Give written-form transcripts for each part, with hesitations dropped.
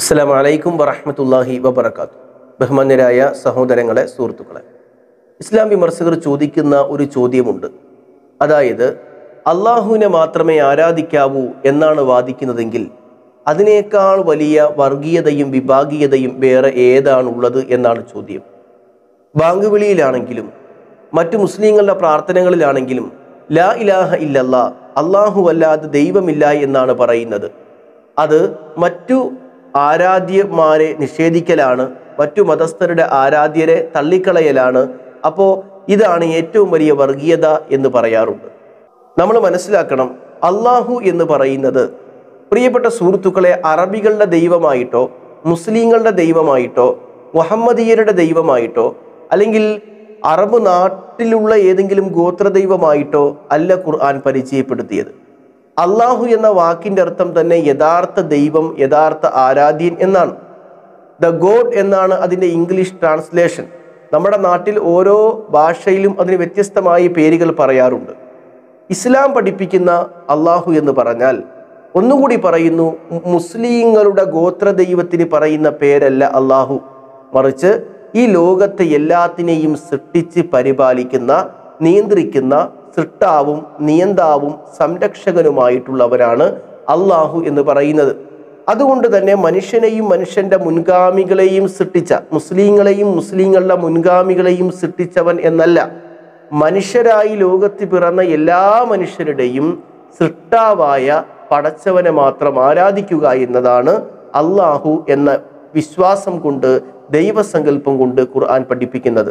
അസ്സലാമു അലൈക്കും വറഹ്മത്തുള്ളാഹി വബറകാതുഹു. ബഹുമാന്യരായ സഹോദരങ്ങളെ, സുഹൃത്തുക്കളെ, ഇസ്ലാം വിമർശകർ ചോദിക്കുന്ന ഒരു ചോദ്യമുണ്ട്. അതായത്, അള്ളാഹുവിനെ മാത്രമേ ആരാധിക്കാവൂ എന്നാണ് വാദിക്കുന്നതെങ്കിൽ അതിനേക്കാൾ വലിയ വർഗീയതയും വിഭാഗീയതയും വേറെ ഏതാണുള്ളത് എന്നാണ് ചോദ്യം. ബാങ്ക് വിളിയിലാണെങ്കിലും മറ്റു മുസ്ലിങ്ങളുടെ പ്രാർത്ഥനകളിലാണെങ്കിലും ലാ ഇലാഹ ഇല്ലല്ലാ, അള്ളാഹു അല്ലാതെ ദൈവമില്ല എന്നാണ് പറയുന്നത്. അത് മറ്റു ആരാധ്യന്മാരെ നിഷേധിക്കലാണ്, മറ്റു മതസ്ഥരുടെ ആരാധ്യരെ തള്ളിക്കളയലാണ്. അപ്പോൾ ഇതാണ് ഏറ്റവും വലിയ വർഗീയത എന്ന് പറയാറുണ്ട്. നമ്മൾ മനസ്സിലാക്കണം, അള്ളാഹു എന്ന് പറയുന്നത് പ്രിയപ്പെട്ട സുഹൃത്തുക്കളെ അറബികളുടെ ദൈവമായിട്ടോ മുസ്ലിങ്ങളുടെ ദൈവമായിട്ടോ മുഹമ്മദീയരുടെ ദൈവമായിട്ടോ അല്ലെങ്കിൽ അറബ് നാട്ടിലുള്ള ഏതെങ്കിലും ഗോത്രദൈവമായിട്ടോ അല്ല ഖുർആൻ പരിചയപ്പെടുത്തിയത്. അള്ളാഹു എന്ന വാക്കിൻ്റെ അർത്ഥം തന്നെ യഥാർത്ഥ ദൈവം, യഥാർത്ഥ ആരാധ്യൻ എന്നാണ്. ദ ഗോഡ് എന്നാണ് അതിൻ്റെ ഇംഗ്ലീഷ് ട്രാൻസ്ലേഷൻ. നമ്മുടെ നാട്ടിൽ ഓരോ ഭാഷയിലും അതിന് വ്യത്യസ്തമായ പേരുകൾ പറയാറുണ്ട്. ഇസ്ലാം പഠിപ്പിക്കുന്ന അള്ളാഹു എന്ന് പറഞ്ഞാൽ, ഒന്നുകൂടി പറയുന്നു, മുസ്ലിങ്ങളുടെ ഗോത്രദൈവത്തിന് പറയുന്ന പേരല്ല അള്ളാഹു, മറിച്ച് ഈ ലോകത്തെ എല്ലാത്തിനെയും സൃഷ്ടിച്ച് പരിപാലിക്കുന്ന, നിയന്ത്രിക്കുന്ന സൃഷ്ടാവും നിയന്താവും സംരക്ഷകനുമായിട്ടുള്ളവരാണ് അള്ളാഹു എന്ന് പറയുന്നത്. അതുകൊണ്ട് തന്നെ മനുഷ്യനെയും മനുഷ്യന്റെ മുൻഗാമികളെയും സൃഷ്ടിച്ച, മുസ്ലിങ്ങളെയും മുസ്ലിങ്ങളുടെ മുൻഗാമികളെയും സൃഷ്ടിച്ചവൻ എന്നല്ല, മനുഷ്യരായി ലോകത്ത് പിറന്ന എല്ലാ മനുഷ്യരുടെയും സൃഷ്ടാവായ പടച്ചവനെ മാത്രം ആരാധിക്കുക എന്നതാണ് അള്ളാഹു എന്ന വിശ്വാസം കൊണ്ട്, ദൈവസങ്കല്പം കൊണ്ട് ഖുർആൻ പഠിപ്പിക്കുന്നത്.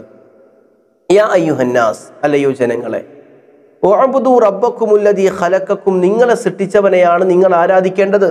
യാ അയ്യുഹന്നാസ്, അല്ലയോ ജനങ്ങളെ, ഉഅ്ബുദൂ റബ്ബക്കുമുല്ലദീ ഖലഖക്കും, നിങ്ങളെ സൃഷ്ടിച്ചവനെയാണ് നിങ്ങൾ ആരാധിക്കേണ്ടത്.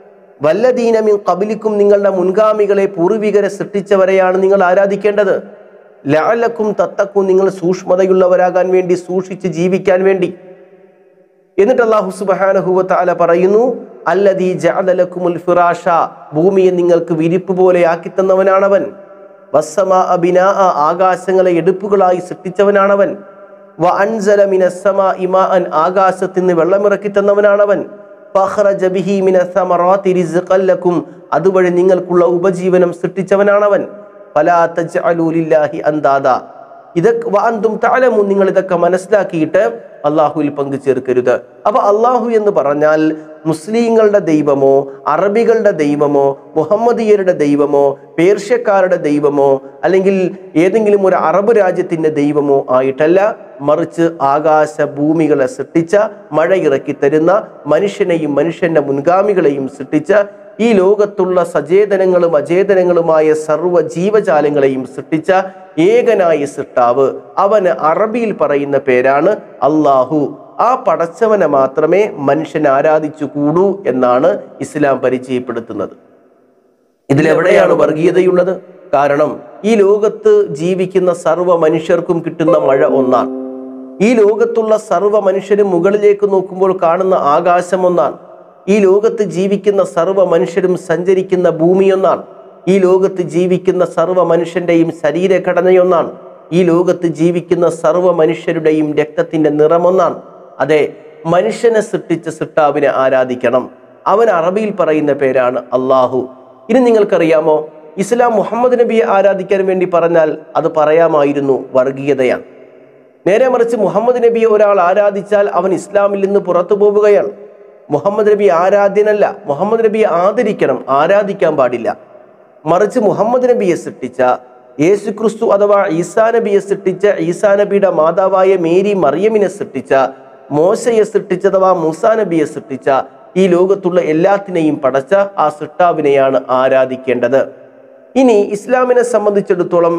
വല്ലദീന മിൻ ഖബ്ലിക്കും, നിങ്ങളുടെ മുൻഗാമികളെ പൂർവികരെ സൃഷ്ടിച്ചവരെയാണ് നിങ്ങൾ ആരാധിക്കേണ്ടത്. ലഅലക്കും തത്തക്കും, നിങ്ങൾ സൂക്ഷ്മതയുള്ളവരാകാൻ വേണ്ടി, സൂക്ഷിച്ച് ജീവിക്കാൻ വേണ്ടി. എന്നിട്ട് അല്ലാഹു സുബ്ഹാനഹു വ തആല പറയുന്നു, അല്ലദീ ജഅല ലക്കുമുൽ ഫിറാഷ, ഭൂമിയെ നിങ്ങൾക്ക് വിരിപ്പ് പോലെ ആക്കി തന്നവനാണവൻ. വസ്സമാഅ ബിനാഅ, ആകാശങ്ങളെ എടുപ്പുകളായി സൃഷ്ടിച്ചവനാണവൻ. വ അൻസല മിനസ് സമാഇ മാഅൻ, ആകാശത്തിൽ നിന്ന് വെള്ളമിറക്കി തന്നവനാണവൻ. ഫഖറജ ബിഹി മിനസ് സമറാത്തി റിസ്ഖൻ ലക്കും, അതുവഴി നിങ്ങൾക്കുള്ള ഉപജീവനം സൃഷ്ടിച്ചവനാണവൻ. ഫലാ തജ്അലൂ ലില്ലാഹി അൻദാദ, ഇതൊക്കെ വഅൻതും തഅലമൂൻ, നിങ്ങൾ ഇതൊക്കെ മനസ്സിലാക്കിയിട്ട് അള്ളാഹുവിൽ പങ്കു ചേർക്കരുത്. അപ്പൊ അള്ളാഹു എന്ന് പറഞ്ഞാൽ മുസ്ലിങ്ങളുടെ ദൈവമോ അറബികളുടെ ദൈവമോ മുഹമ്മദീയരുടെ ദൈവമോ പേർഷ്യക്കാരുടെ ദൈവമോ അല്ലെങ്കിൽ ഏതെങ്കിലും ഒരു അറബ് രാജ്യത്തിന്റെ ദൈവമോ ആയിട്ടല്ല, മറിച്ച് ആകാശ ഭൂമികളെ സൃഷ്ടിച്ച, മഴ ഇറക്കി തരുന്ന, മനുഷ്യനെയും മനുഷ്യന്റെ മുൻഗാമികളെയും സൃഷ്ടിച്ച, ഈ ലോകത്തുള്ള സചേതനങ്ങളും അചേതനങ്ങളുമായ സർവ്വ ജീവജാലങ്ങളെയും സൃഷ്ടിച്ച ഏകനായ സൃഷ്ടാവ്, അവന് അറബിയിൽ പറയുന്ന പേരാണ് അള്ളാഹു. ആ പടച്ചവനെ മാത്രമേ മനുഷ്യൻ ആരാധിച്ചു കൂടൂ എന്നാണ് ഇസ്ലാം പരിചയപ്പെടുത്തുന്നത്. ഇതിലെവിടെയാണ് വർഗീയതയുള്ളത്? കാരണം ഈ ലോകത്ത് ജീവിക്കുന്ന സർവ്വ മനുഷ്യർക്കും കിട്ടുന്ന മഴ ഒന്നാണ്. ഈ ലോകത്തുള്ള സർവ്വ മനുഷ്യരും മുകളിലേക്ക് നോക്കുമ്പോൾ കാണുന്ന ആകാശം ഒന്നാണ്. ഈ ലോകത്ത് ജീവിക്കുന്ന സർവ്വ മനുഷ്യരും സഞ്ചരിക്കുന്ന ഭൂമിയൊന്നാണ്. ഈ ലോകത്ത് ജീവിക്കുന്ന സർവ്വ മനുഷ്യന്റെയും ശരീരഘടനയൊന്നാണ്. ഈ ലോകത്ത് ജീവിക്കുന്ന സർവ്വ മനുഷ്യരുടെയും രക്തത്തിന്റെ നിറമൊന്നാണ്. അതെ, മനുഷ്യനെ സൃഷ്ടിച്ച സൃഷ്ടാവിനെ ആരാധിക്കണം. അവൻ അറബിയിൽ പറയുന്ന പേരാണ് അള്ളാഹു. ഇനി നിങ്ങൾക്കറിയാമോ, ഇസ്ലാം മുഹമ്മദ് നബിയെ ആരാധിക്കാൻ വേണ്ടി പറഞ്ഞാൽ അത് പറയാമായിരുന്നു, വർഗീയതയാണ്. നേരെ മറിച്ച് മുഹമ്മദ് നബിയെ ഒരാൾ ആരാധിച്ചാൽ അവൻ ഇസ്ലാമിൽ നിന്ന് പുറത്തു പോവുകയാണ്. മുഹമ്മദ് നബി ആരാധ്യനല്ല, മുഹമ്മദ് നബിയെ ആദരിക്കണം, ആരാധിക്കാൻ പാടില്ല. മറിച്ച് മുഹമ്മദ് നബിയെ സൃഷ്ടിച്ച യേശു ക്രിസ്തു അഥവാ ഈസാ നബിയെ സൃഷ്ടിച്ച, ഈസാ നബിയുടെ മാതാവായ മേരി മറിയമിനെ സൃഷ്ടിച്ച, മോശയെ സൃഷ്ടിച്ച അഥവാ മൂസാ നബിയെ സൃഷ്ടിച്ച, ഈ ലോകത്തുള്ള എല്ലാത്തിനെയും പടച്ച ആ സൃഷ്ടാവിനെയാണ് ആരാധിക്കേണ്ടത്. ഇനി ഇസ്ലാമിനെ സംബന്ധിച്ചിടത്തോളം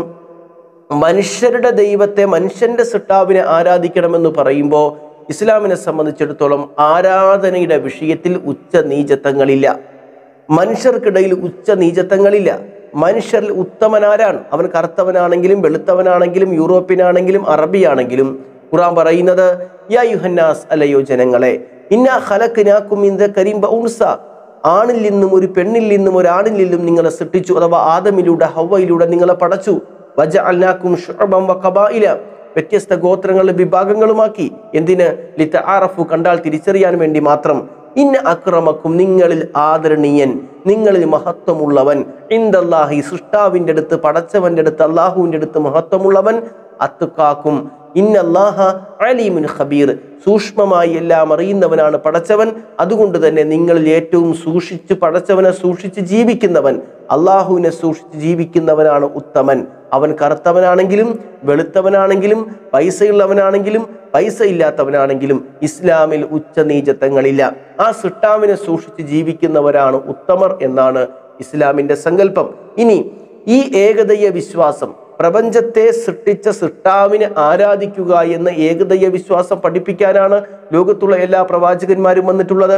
മനുഷ്യരുടെ ദൈവത്തെ, മനുഷ്യന്റെ സൃഷ്ടാവിനെ ആരാധിക്കണമെന്ന് പറയുമ്പോൾ ഇസ്ലാമിനെ സംബന്ധിച്ചിടത്തോളം ആരാധനയുടെ വിഷയത്തിൽ ഉച്ച നീചത്വങ്ങളില്ല. മനുഷ്യർക്കിടയിൽ ഉച്ച നീചത്വങ്ങളില്ല. മനുഷ്യരിൽ ഉത്തമനാരാണ്? അവൻ കറുത്തവനാണെങ്കിലും വെളുത്തവനാണെങ്കിലും യൂറോപ്യനാണെങ്കിലും അറബിയാണെങ്കിലും ഖുർആൻ പറയുന്നത്, യാ യുഹന്നാസ്, അല്ലയോ ജനങ്ങളെ, ഇന്നാ ഖലഖനാകും മിൻ ദക്കരിൻ വ ഉൻസ, ആണിൽ നിന്നും ഒരു പെണ്ണിൽ നിന്നും ഒരാണിൽ നിന്നും നിങ്ങളെ സൃഷ്ടിച്ചു, അഥവാ ആദമിലൂടെ ഹവ്വയിലൂടെ നിങ്ങളെ പടച്ചു. വജഅൽനാകും ശുഅബൻ വ ഖബായില, വ്യത്യസ്ത ഗോത്രങ്ങളും വിഭാഗങ്ങളുമാക്കി. എന്തിന്? ലിതആറഫു, കണ്ടാൽ തിരിച്ചറിയാൻ വേണ്ടി മാത്രം. ഇന്ന അക്രമക്കും നിങ്ങളിൽ ആദരണീയൻ, നിങ്ങളിൽ മഹത്വമുള്ളവൻ, ഇൻദല്ലാഹി സൃഷ്ടാവിൻ്റെ അടുത്ത്, പടച്ചവന്റെ അടുത്ത്, അള്ളാഹുവിൻ്റെ അടുത്ത് മഹത്വമുള്ളവൻ, അത്ഖാക്കും ഇന്നല്ലാഹ അലീമുൻ ഖബീർ, സൂക്ഷ്മമായി എല്ലാം അറിയുന്നവനാണ് പടച്ചവൻ. അതുകൊണ്ട് തന്നെ നിങ്ങളിൽ ഏറ്റവും സൂക്ഷിച്ച് പടച്ചവനെ സൂക്ഷിച്ച് ജീവിക്കുന്നവൻ, അള്ളാഹുവിനെ സൂക്ഷിച്ച് ജീവിക്കുന്നവനാണ് ഉത്തമൻ. അവൻ കറുത്തവനാണെങ്കിലും വെളുത്തവനാണെങ്കിലും പൈസയുള്ളവനാണെങ്കിലും പൈസ ഇല്ലാത്തവനാണെങ്കിലും ഇസ്ലാമിൽ ഉച്ചനീചത്വങ്ങളില്ല. ആ സൃഷ്ടാവിനെ സൂക്ഷിച്ച് ജീവിക്കുന്നവരാണ് ഉത്തമർ എന്നാണ് ഇസ്ലാമിന്റെ സങ്കല്പം. ഇനി ഈ ഏകദൈവ വിശ്വാസം, പ്രപഞ്ചത്തെ സൃഷ്ടിച്ച സൃഷ്ടാവിനെ ആരാധിക്കുക എന്ന ഏകദൈവ വിശ്വാസം പഠിപ്പിക്കാനാണ് ലോകത്തുള്ള എല്ലാ പ്രവാചകന്മാരും വന്നിട്ടുള്ളത്.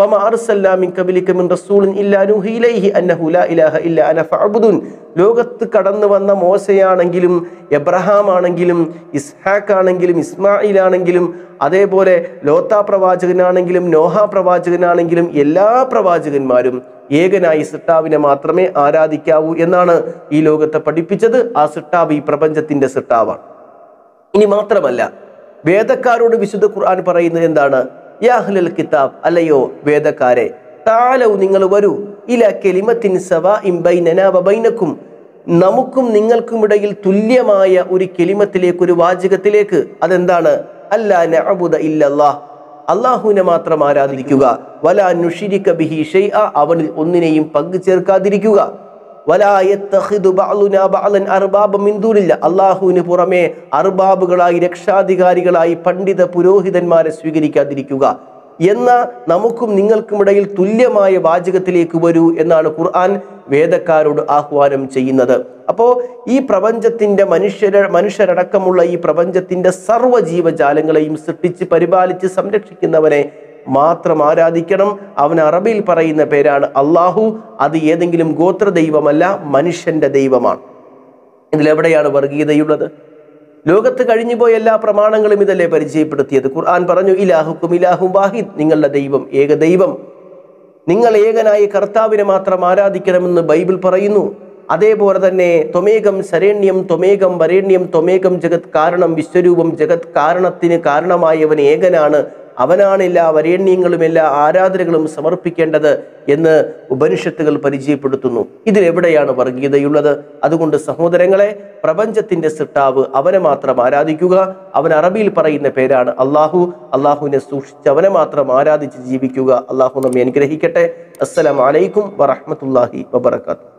ലോകത്ത് കടന്നു വന്ന മോശയാണെങ്കിലും എബ്രഹാം ആണെങ്കിലും ഇസ്ഹാഖ് ആണെങ്കിലും ഇസ്മായിൽ ആണെങ്കിലും അതേപോലെ ലോത്താ പ്രവാചകനാണെങ്കിലും നോഹ പ്രവാചകനാണെങ്കിലും എല്ലാ പ്രവാചകന്മാരും ഏകനായി സൃഷ്ടാവിനെ മാത്രമേ ആരാധിക്കാവൂ എന്നാണ് ഈ ലോകത്തെ പഠിപ്പിച്ചത്. ആ സൃഷ്ടാവ് ഈ പ്രപഞ്ചത്തിന്റെ സൃഷ്ടാവാണ്. ഇനി മാത്രമല്ല, വേദക്കാരോട് വിശുദ്ധ ഖുർആൻ പറയുന്നത് എന്താണ്? യാ അഹ്ലൽ കിതാബ്, അല്ലയോ വേദക്കാരെ, താലൗ നിങ്ങൾ വരൂ, ഇലാ കലിമത്തിൻ സവാഇൻ ബൈനനാ വബൈനക്കും, നമുക്കും നിങ്ങൾക്കും ഇടയിൽ തുല്യമായ ഒരു കലിമത്തിലേക്ക്, ഒരു വാചകത്തിലേക്ക്. അതെന്താണ്? അല്ലാ നഅബുദ ഇല്ലല്ലാഹ്, അള്ളാഹുവിനെ മാത്രം ആരാധിക്കുക, വലാ നുശ്രിക ബിഹി ഷൈഅ, അവനിൽ ഒന്നിനെയും പങ്കു ചേർക്കാതിരിക്കുക, വലാ യത്തഖിദു ബഅലുനാ ബഅലൻ അർബാബ മിൻ ദൂനില്ലാ, അള്ളാഹുവിന് പുറമെ അർബാബുകളായി രക്ഷാധികാരികളായി പണ്ഡിത പുരോഹിതന്മാരെ സ്വീകരിക്കാതിരിക്കുക എന്ന നമുക്കും നിങ്ങൾക്കുമിടയിൽ തുല്യമായ വാചകത്തിലേക്ക് വരൂ എന്നാണ് ഖുർആൻ വേദക്കാരോട് ആഹ്വാനം ചെയ്യുന്നത്. അപ്പോൾ ഈ പ്രപഞ്ചത്തിന്റെ മനുഷ്യരടക്കമുള്ള ഈ പ്രപഞ്ചത്തിന്റെ സർവ്വ ജീവജാലങ്ങളെയും സൃഷ്ടിച്ച് പരിപാലിച്ച് സംരക്ഷിക്കുന്നവനെ മാത്രം ആരാധിക്കണം. അവൻ അറബിയിൽ പറയുന്ന പേരാണ് അള്ളാഹു. അത് ഏതെങ്കിലും ഗോത്ര ദൈവമല്ല, മനുഷ്യന്റെ ദൈവമാണ്. ഇതിലെവിടെയാണ് വർഗീയതയുള്ളത്? ലോകത്ത് കഴിഞ്ഞുപോയ എല്ലാ പ്രമാണങ്ങളും ഇതല്ലേ പരിചയപ്പെടുത്തിയത്. ഖുർആൻ പറഞ്ഞു ഇലാഹുക്കും ഇലാഹും വാഹിദ്, നിങ്ങളുടെ ദൈവം ഏകദൈവം, നിങ്ങൾ ഏകനായ കർത്താവിനെ മാത്രം ആരാധിക്കണമെന്ന് ബൈബിൾ പറയുന്നു. അതേപോലെ തന്നെ ത്വമേകം ശരണ്യം ത്വമേകം വരേണ്യം ത്വമേകം ജഗത് കാരണം വിശ്വരൂപം, ജഗത് കാരണത്തിന് കാരണമായവൻ ഏകനാണ്, അവനാണ് എല്ലാ വരേണ്യങ്ങളും എല്ലാ ആരാധനകളും സമർപ്പിക്കേണ്ടത് എന്ന് ഉപനിഷത്തുകൾ പരിചയപ്പെടുത്തുന്നു. ഇതിലെവിടെയാണ് വർഗീയതയുള്ളത്? അതുകൊണ്ട് സഹോദരങ്ങളെ, പ്രപഞ്ചത്തിന്റെ സൃഷ്ടാവ് അവനെ മാത്രം ആരാധിക്കുക. അവൻ അറബിയിൽ പറയുന്ന പേരാണ് അള്ളാഹു. അള്ളാഹുവിനെ സൂക്ഷിച്ച് അവനെ മാത്രം ആരാധിച്ച് ജീവിക്കുക. അള്ളാഹു നമ്മെ അനുഗ്രഹിക്കട്ടെ. അസ്സലാമു അലൈക്കും വറഹ്മത്തുള്ളാഹി വബറകാതുഹു.